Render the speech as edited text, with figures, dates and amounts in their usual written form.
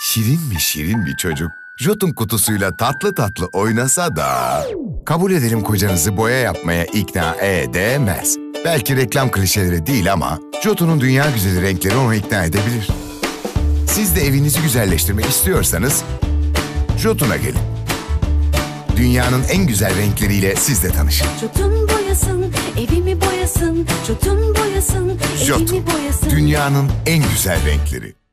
şirin mi şirin bir çocuk Jotun kutusuyla tatlı tatlı oynasa da kabul edelim kocanızı boya yapmaya ikna edemez. Belki reklam klişeleri değil ama Jotun'un dünya güzeli renkleri onu ikna edebilir. Siz de evinizi güzelleştirmek istiyorsanız Jotun'a gelin. Dünyanın en güzel renkleriyle siz de tanışın. Jotun boyasın, evimi boyasın. Jotun boyasın, Jotun, evimi boyasın. dünyanın en güzel renkleri.